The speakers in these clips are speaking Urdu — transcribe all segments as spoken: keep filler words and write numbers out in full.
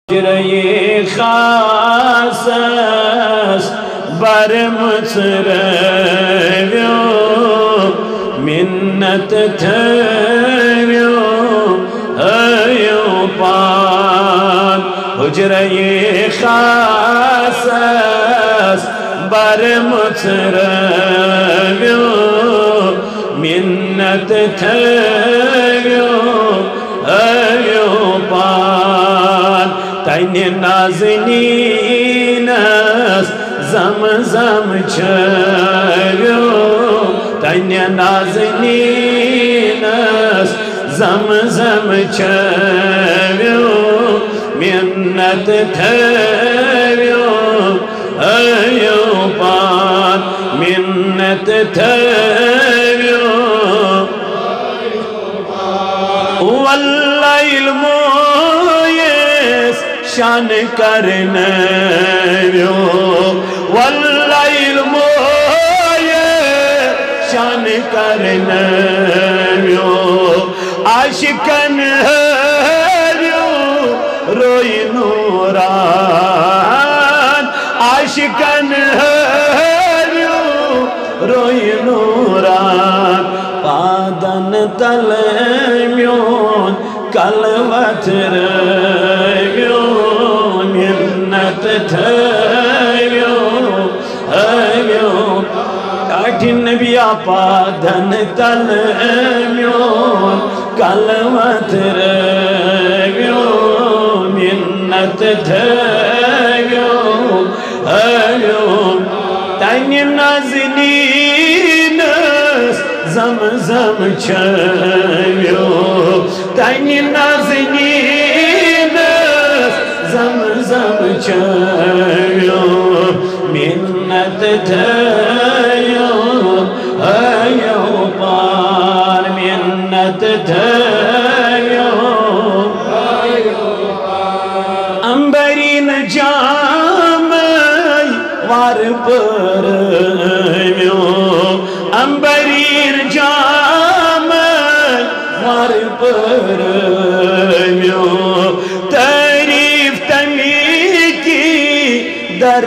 جرئی خاصس برمت رویو منت تھویو ایو پان حجرئی خاصس برمت رویو منت تھویو ایو پان تینی نازنینس زم زم چھویو تینی نازنینس زم زم چھویو منت تھویو ایو پان منت تھویو واللہ علمو شان کرنیو واللہ علمو شان کرنیو عاشقن ہریو روئی نوران عاشقن ہریو روئی نوران پادن تلمیون کلوت رویو منت تھویو ایو کاٹھی نبی پادن تلمیون کلوت رویو منت تھویو ایو تینی نازنینس زم زم چھویو تینی نازنینس زم زم چھویو منت تھویو ایو پان منت تھویو امبرین جامی وار پرمیو امبرین جامی وار پرمیو تعریف تمی کی در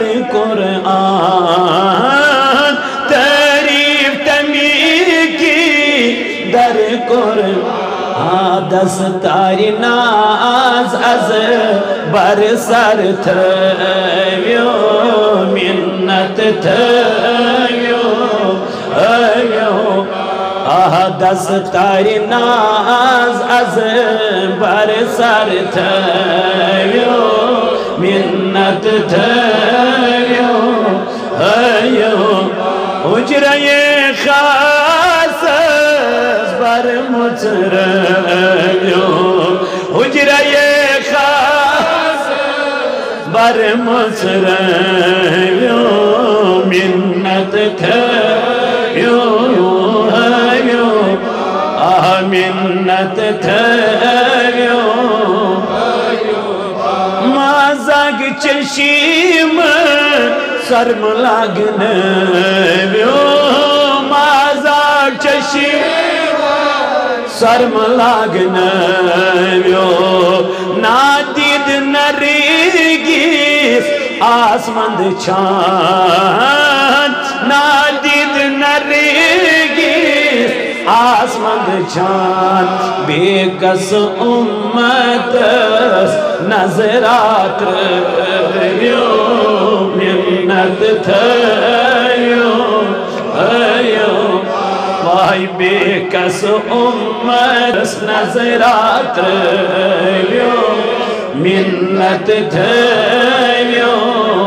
قرآن تعریف تمی کی در قرآن دستاری ناز از بر سر تھویو منت تھویو ایو آہ دستاری ناز از بر سر تھویو منت تھویو ایو حجرئی خاصس برمت رویو حجرئی خاصس برمت رویو منت تھویو ایو آہ منت تھویو مازاگ چشیم سرم لاگنیو مازاگ چشیم سرم لاگنیو نادید نریگیس آسمند چاند نادید نریگیس آسمند چاند بے کس امتس نظرات رویو منت تھویو ایو وائی بے کس امتس نظرات رویو منت تھویو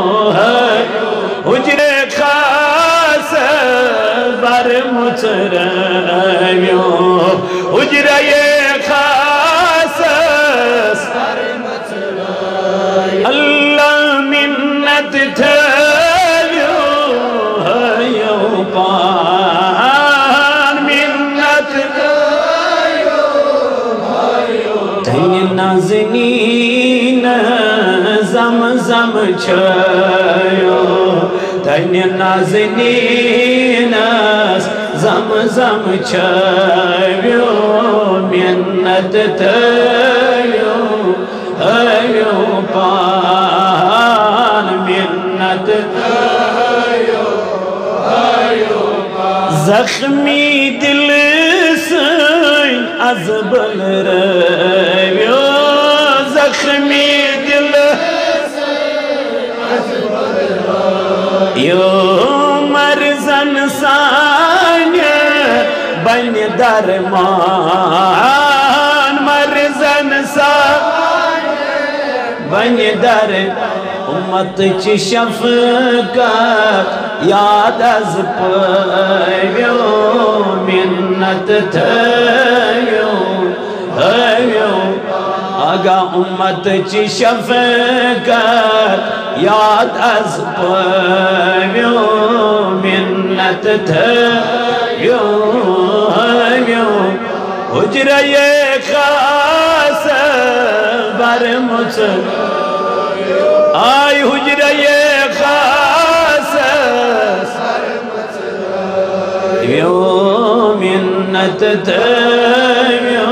حجر خاص برمت رویو حجرئی خاص برمت رویو اللہ منت تھویو ایو پان منت تھویو تینی نازنین زم زم چھویو تینی نازنین زم زم چھویو منت تھویو ایو پان منت زخمی دل سن از بل رویو زخمی دل یو مرزن سانیہ بن درمان مرزن سانیہ بن در امت چی شفقت یاد از پیو منت تھیو ایو آگا امت چی شفقت یاد از پیو منت تھیو ایو حجرہ خاص بر مجھ آئی حجرہ خاص یو منت تھیو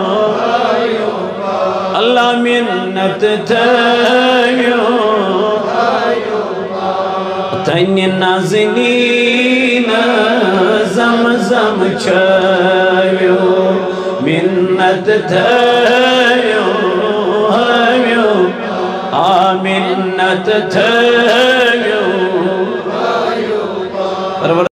اللہ منت تھیو تن نازنین زمزم چھویو منت تھیو منت تھیو